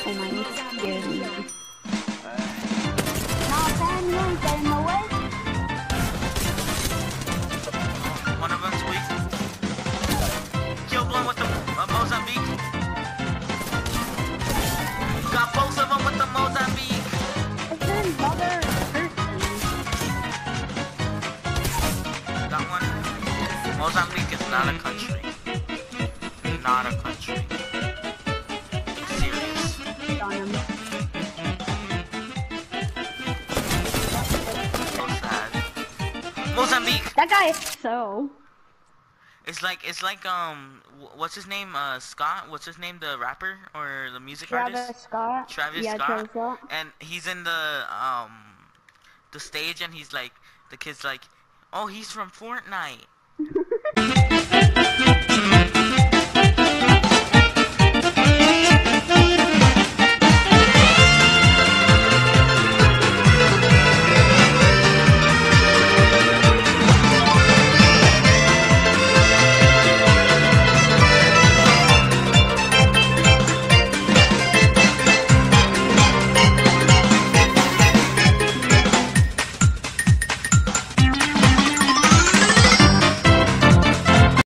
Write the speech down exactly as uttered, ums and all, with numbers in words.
Oh my, you scared me. Nah, fam, you ain't getting in the way. One of them's weak. Killed one with the uh, Mozambique. Got both of them with the Mozambique. Listen, mother, Got one. Mozambique is not a country. Not a country. Serious. on him. So sad. Mozambique. That guy is so. It's like it's like um wh- what's his name uh Scott what's his name the rapper or the music Travis artist Scott. Travis yeah, Scott Travis Scott. and he's in the um the stage and he's like the kid's like, oh, he's from Fortnite.